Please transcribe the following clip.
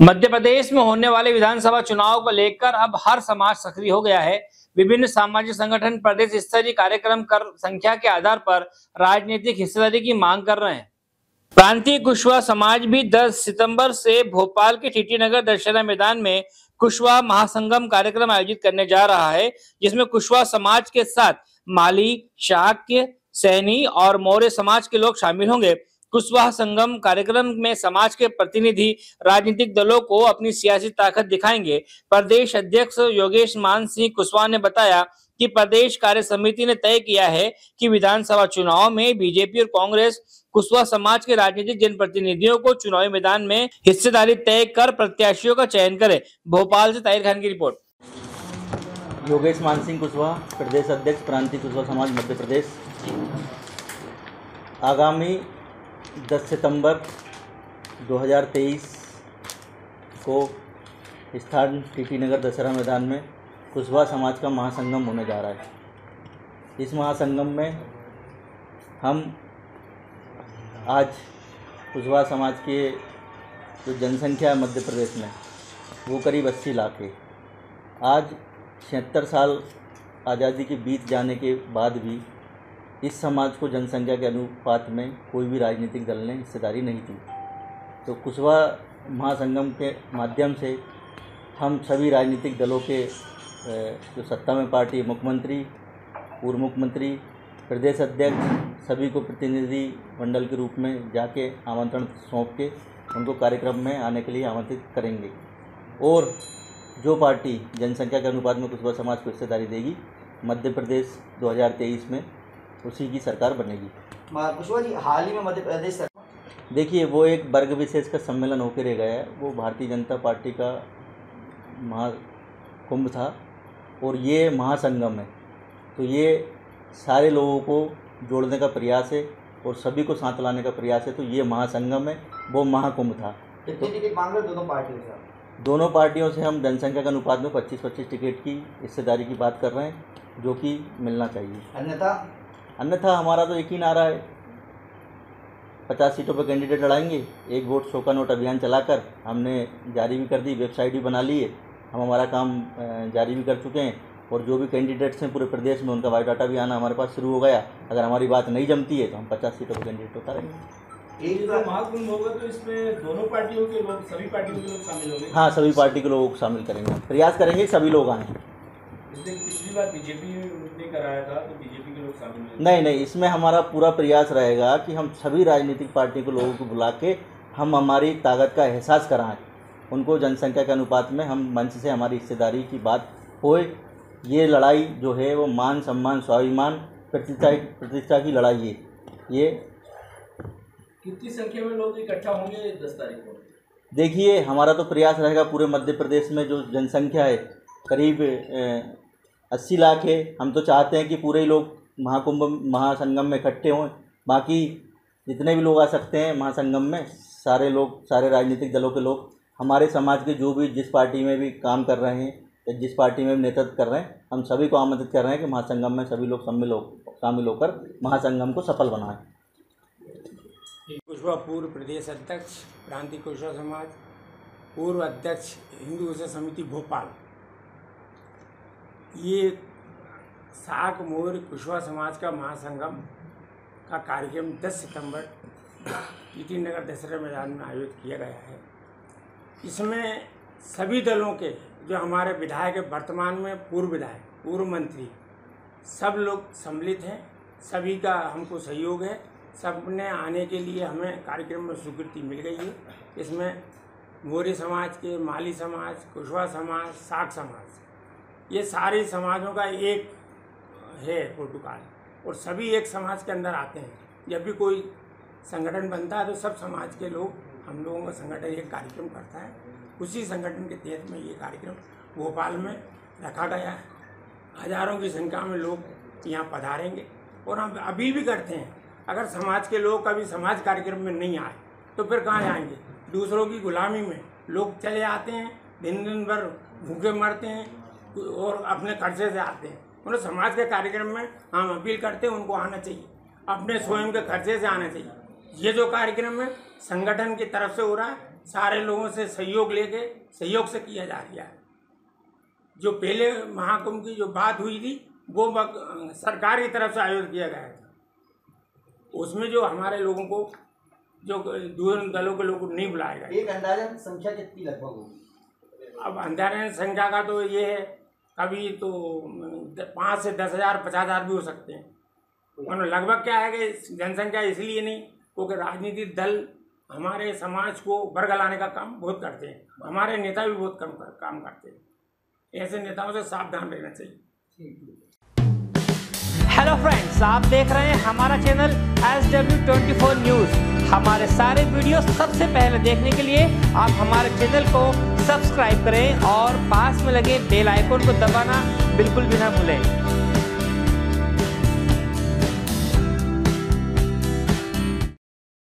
मध्य प्रदेश में होने वाले विधानसभा चुनाव को लेकर अब हर समाज सक्रिय हो गया है। विभिन्न सामाजिक संगठन प्रदेश स्तरीय कार्यक्रम कर संख्या के आधार पर राजनीतिक हिस्सेदारी की मांग कर रहे हैं। प्रांतीय कुशवाहा समाज भी 10 सितंबर से भोपाल के टीटी नगर दशहरा मैदान में कुशवाहा महासंगम कार्यक्रम आयोजित करने जा रहा है, जिसमें कुशवाहा समाज के साथ माली, शाक्य, सैनी और मौर्य समाज के लोग शामिल होंगे। कुशवाहा संगम कार्यक्रम में समाज के प्रतिनिधि राजनीतिक दलों को अपनी सियासी ताकत दिखाएंगे। प्रदेश अध्यक्ष योगेश मान सिंह कुशवाहा ने बताया कि प्रदेश कार्य समिति ने तय किया है कि विधानसभा चुनाव में बीजेपी और कांग्रेस कुशवाहा समाज के राजनीतिक जनप्रतिनिधियों को चुनावी मैदान में हिस्सेदारी तय कर प्रत्याशियों का चयन करे। भोपाल से ताहिर खान की रिपोर्ट। योगेश मान सिंह कुशवाहा, प्रदेश अध्यक्ष प्रांतीय कुशवाहा समाज मध्य प्रदेश। आगामी 10 सितंबर 2023 को स्थान टीटी नगर दशहरा मैदान में कुशवाहा समाज का महासंगम होने जा रहा है। इस महासंगम में हम आज कुशवाहा समाज के जो जनसंख्या है मध्य प्रदेश में वो करीब 80 लाख है। आज 76 साल आज़ादी के बीत जाने के बाद भी इस समाज को जनसंख्या के अनुपात में कोई भी राजनीतिक दल ने हिस्सेदारी नहीं दी। तो कुशवाहा महासंगम के माध्यम से हम सभी राजनीतिक दलों के जो सत्ता में पार्टी, मुख्यमंत्री, पूर्व मुख्यमंत्री, प्रदेश अध्यक्ष सभी को प्रतिनिधि मंडल के रूप में जाके आमंत्रण सौंप के उनको कार्यक्रम में आने के लिए आमंत्रित करेंगे। और जो पार्टी जनसंख्या के अनुपात में कुशवाहा समाज को हिस्सेदारी देगी, मध्य प्रदेश 2023 में उसी की सरकार बनेगी। कुशवाहा जी, हाल ही में मध्य प्रदेश सरकार, देखिए, वो एक वर्ग विशेष का सम्मेलन होकर रह गया है। वो भारतीय जनता पार्टी का महाकुंभ था और ये महासंगम है। तो ये सारे लोगों को जोड़ने का प्रयास है और सभी को साथ लाने का प्रयास है। तो ये महासंगम है, वो महाकुंभ था। कितनी टिकट मांग रहे दोनों पार्टियों से? दोनों पार्टियों से हम जनसंख्या के अनुपात में 25-25 टिकट की हिस्सेदारी की बात कर रहे हैं, जो कि मिलना चाहिए। अन्यथा हमारा तो यकीन आ रहा है 50 सीटों पर कैंडिडेट लड़ाएंगे। एक वोट 100 का नोट अभियान चलाकर हमने जारी भी कर दी, वेबसाइट भी बना ली है। हम हमारा काम जारी भी कर चुके हैं और जो भी कैंडिडेट्स हैं पूरे प्रदेश में उनका बायोडाटा भी आना हमारे पास शुरू हो गया। अगर हमारी बात नहीं जमती है तो हम 50 सीटों पर कैंडिडेट उतारेंगे। एक जो महाकुंभ होगा तो इसमें दोनों पार्टियों के लोग, सभी पार्टियों के लोग शामिल होंगे? हाँ, सभी पार्टी के लोगों को शामिल करेंगे। प्रयास करेंगे सभी लोग आएँ। पिछली बार बीजेपी ने कराया था तो बीजेपी के लोग शामिल हुए? नहीं, इसमें हमारा पूरा प्रयास रहेगा कि हम सभी राजनीतिक पार्टी के लोगों को बुला के हम हमारी ताकत का एहसास कराएं। उनको जनसंख्या के अनुपात में हम मंच से हमारी हिस्सेदारी की बात होए। ये लड़ाई जो है वो मान सम्मान, स्वाभिमान, प्रतिष्ठा की लड़ाई है। ये कितनी संख्या में लोग इकट्ठा होंगे 10 तारीख को? देखिए, हमारा तो प्रयास रहेगा पूरे मध्य प्रदेश में जो जनसंख्या है करीब 80 लाख है। हम तो चाहते हैं कि पूरे ही लोग महासंगम में इकट्ठे हों। बाकी जितने भी लोग आ सकते हैं महासंगम में, सारे लोग, सारे राजनीतिक दलों के लोग, हमारे समाज के जो भी जिस पार्टी में भी काम कर रहे हैं या जिस पार्टी में भी नेतृत्व कर रहे हैं, हम सभी को आमंत्रित कर रहे हैं कि महासंगम में सभी लोग शामिल होकर महासंगम को सफल बनाएं। कुशवाहा पूर्व प्रदेश अध्यक्ष प्रांतीय कुशवाहा समाज, पूर्व अध्यक्ष हिंदू विषय समिति भोपाल। ये साक मोर कुशवाहा समाज का महासंगम का कार्यक्रम 10 सितंबर टीटी नगर दशहरा मैदान में आयोजित किया गया है। इसमें सभी दलों के जो हमारे विधायक, वर्तमान में पूर्व विधायक, पूर्व मंत्री, सब लोग सम्मिलित हैं। सभी का हमको सहयोग है। सबने आने के लिए हमें कार्यक्रम में स्वीकृति मिल गई है। इसमें मौर्य समाज के, माली समाज, कुशवाहा समाज, साक समाज, ये सारे समाजों का एक है प्रोटोकॉल और सभी एक समाज के अंदर आते हैं। जब भी कोई संगठन बनता है तो सब समाज के लोग, हम लोगों का संगठन एक कार्यक्रम करता है। उसी संगठन के तहत में ये कार्यक्रम भोपाल में रखा गया है। हजारों की संख्या में लोग यहाँ पधारेंगे और हम अभी भी करते हैं। अगर समाज के लोग कभी समाज कार्यक्रम में नहीं आए तो फिर कहाँ जाएंगे? दूसरों की गुलामी में लोग चले आते हैं, दिन भर भूखे मरते हैं और अपने खर्चे से आते हैं। उन्हें समाज के कार्यक्रम में हम अपील करते हैं उनको आना चाहिए, अपने स्वयं के खर्चे से आना चाहिए। ये जो कार्यक्रम है संगठन की तरफ से हो रहा है, सारे लोगों से सहयोग लेके सहयोग से किया जा रहा है। जो पहले महाकुंभ की जो बात हुई थी वो सरकार की तरफ से आयोजित किया गया था, उसमें जो हमारे लोगों को जो दूसरे दलों के लोगों को नहीं बुलाया गया। एक अंदाजन संख्या कितनी लगभग होगी? अब अंदाजन संख्या का तो ये है, कभी तो 5 से 10,000 50,000 भी हो सकते हैं। और लगभग क्या है कि जनसंख्या इसलिए नहीं क्योंकि राजनीतिक दल हमारे समाज को बरगलाने का काम बहुत करते हैं, हमारे नेता भी बहुत काम करते हैं। ऐसे नेताओं से सावधान रहना चाहिए। हेलो फ्रेंड्स, आप देख रहे हैं हमारा चैनल SW24 न्यूज़। हमारे सारे वीडियो सबसे पहले देखने के लिए आप हमारे चैनल को सब्सक्राइब करें और पास में लगे बेल आइकन को दबाना बिल्कुल भी ना भूलें।